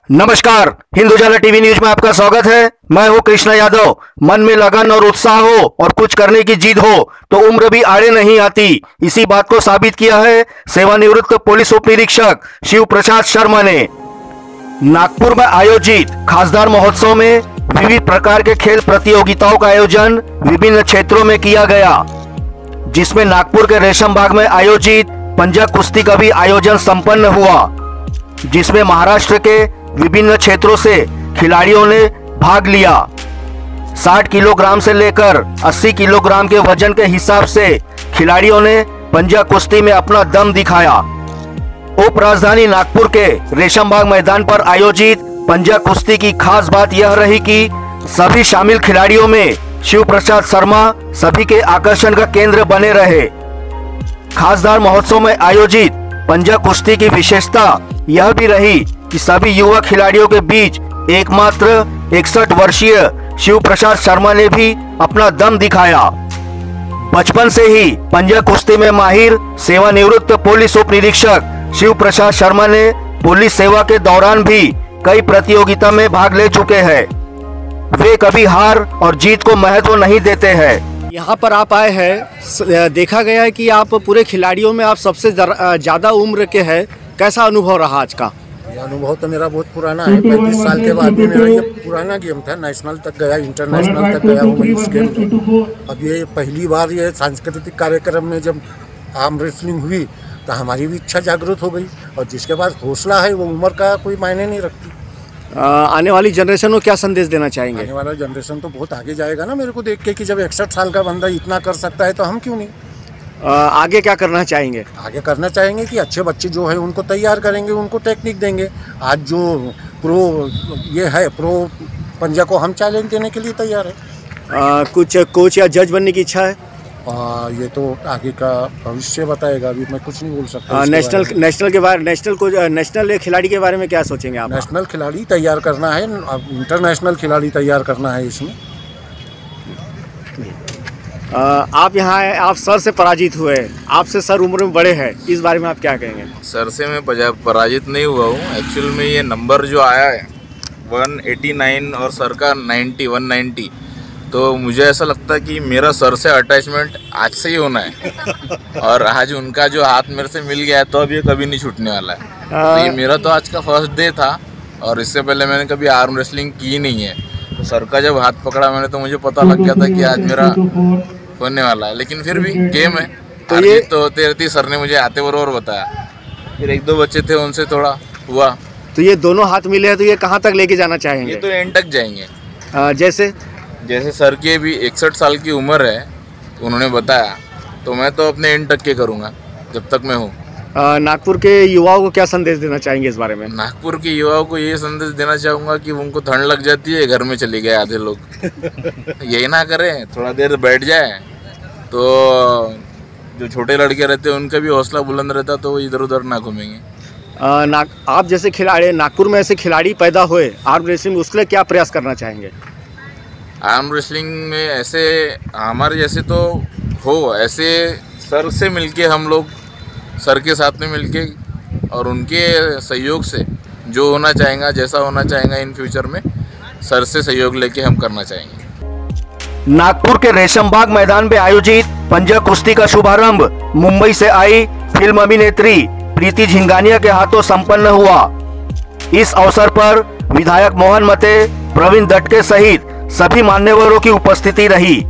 नमस्कार, हिंदुजाला TV news में आपका स्वागत है। मैं हूं कृष्णा यादव। मन में लगन और उत्साह हो और कुछ करने की जिद हो तो उम्र भी आड़े नहीं आती। इसी बात को साबित किया है सेवानिवृत्त पुलिस उप निरीक्षक शिव प्रसाद शर्मा ने। नागपुर में आयोजित खासदार महोत्सव में विविध प्रकार के खेल प्रतियोगिताओं का आयोजन विभिन्न क्षेत्रों में किया गया, जिसमें नागपुर के रेशम बाग में आयोजित पंजा कुश्ती का भी आयोजन संपन्न हुआ, जिसमें महाराष्ट्र के विभिन्न क्षेत्रों से खिलाड़ियों ने भाग लिया। 60 किलोग्राम से लेकर 80 किलोग्राम के वजन के हिसाब से खिलाड़ियों ने पंजा कुश्ती में अपना दम दिखाया। उप राजधानी नागपुर के रेशमबाग मैदान पर आयोजित पंजा कुश्ती की खास बात यह रही कि सभी शामिल खिलाड़ियों में शिव प्रसाद शर्मा सभी के आकर्षण का केंद्र बने रहे। खासदार महोत्सव में आयोजित पंजा कुश्ती की विशेषता यह भी रही कि सभी युवा खिलाड़ियों के बीच एकमात्र 61 वर्षीय शिव प्रसाद शर्मा ने भी अपना दम दिखाया। बचपन से ही पंजा कुश्ती में माहिर सेवानिवृत्त पुलिस उप निरीक्षक शिव प्रसाद शर्मा ने पुलिस सेवा के दौरान भी कई प्रतियोगिता में भाग ले चुके हैं। वे कभी हार और जीत को महत्व नहीं देते हैं। यहाँ पर आप आए हैं, देखा गया है कि आप पूरे खिलाड़ियों में आप सबसे ज़्यादा उम्र के हैं। कैसा अनुभव रहा आज का? ये अनुभव तो मेरा बहुत पुराना है। 35 साल के बाद भी मेरा ये पुराना गेम था। नेशनल तक गया, इंटरनेशनल तक गया हूँ मैं इस गेम में। अब ये पहली बार ये सांस्कृतिक कार्यक्रम में जब आर्म रेसलिंग हुई तो हमारी भी इच्छा जागृत हो गई, और जिसके बाद हौसला है वो उम्र का कोई मायने नहीं रखती। आने वाली जनरेशन को क्या संदेश देना चाहेंगे? आने वाला जनरेशन तो बहुत आगे जाएगा ना मेरे को देख के कि जब 61 साल का बंदा इतना कर सकता है तो हम क्यों नहीं। आगे क्या करना चाहेंगे? आगे करना चाहेंगे कि अच्छे बच्चे जो है उनको तैयार करेंगे, उनको टेक्निक देंगे। आज जो प्रो ये है प्रो पंजा को हम चैलेंज देने के लिए तैयार है। कुछ कोच या जज बनने की इच्छा है? ये तो आगे का भविष्य बताएगा, अभी मैं कुछ नहीं बोल सकता। नेशनल खिलाड़ी के बारे में क्या सोचेंगे आप? नेशनल खिलाड़ी तैयार करना है, इंटरनेशनल खिलाड़ी तैयार करना है इसमें। आप यहाँ आए, आप सर से पराजित हुए, आपसे सर उम्र में बड़े हैं, इस बारे में आप क्या कहेंगे? सर से मैं पराजित नहीं हुआ हूँ। एक्चुअल में ये नंबर जो आया है 189 और सर का 190, तो मुझे ऐसा लगता है कि मेरा सर से अटैचमेंट आज से ही होना है और आज उनका जो हाथ मेरे से मिल गया है तो अब ये कभी नहीं छूटने वाला है। तो ये मेरा तो आज का फर्स्ट डे था और इससे पहले मैंने कभी आर्म रेसलिंग की नहीं है। तो सर का जब हाथ पकड़ा मैंने तो मुझे पता लग गया था कि आज मेरा होने वाला है, लेकिन फिर भी गेम है तो ये तो होते रहती। सर ने मुझे आते बरोबर बताया, फिर 1-2 बच्चे थे उनसे थोड़ा हुआ। तो ये दोनों हाथ मिले हैं तो ये कहाँ तक लेके जाना चाहेंगे? ये तो एंड तक जाएंगे। जैसे सर की भी 61 साल की उम्र है उन्होंने बताया, तो मैं तो अपने एंड तक के करूँगा जब तक मैं हूँ। नागपुर के युवाओं को क्या संदेश देना चाहेंगे इस बारे में? नागपुर के युवाओं को ये संदेश देना चाहूँगा कि उनको ठंड लग जाती है, घर में चले गए आधे लोग यही ना करें, थोड़ा देर बैठ जाए तो जो छोटे लड़के रहते हैं उनका भी हौसला बुलंद रहता, तो वो इधर उधर ना घूमेंगे। आप जैसे खिलाड़ी, नागपुर में ऐसे खिलाड़ी पैदा हुए आर्म रेसलिंग में, उसके लिए क्या प्रयास करना चाहेंगे? आर्म रेसलिंग में ऐसे हमारे जैसे तो हो, ऐसे सर से मिलके हम लोग सर के साथ में मिलके और उनके सहयोग से जो होना चाहेगा, जैसा होना चाहेगा इन फ्यूचर में, सर से सहयोग लेके हम करना चाहेंगे। नागपुर के रेशमबाग मैदान में आयोजित पंजा कुश्ती का शुभारंभ मुंबई से आई फिल्म अभिनेत्री प्रीति झिंगानिया के हाथों संपन्न हुआ। इस अवसर पर विधायक मोहन मते, प्रवीण दटके सहित सभी मान्यवरों की उपस्थिति रही।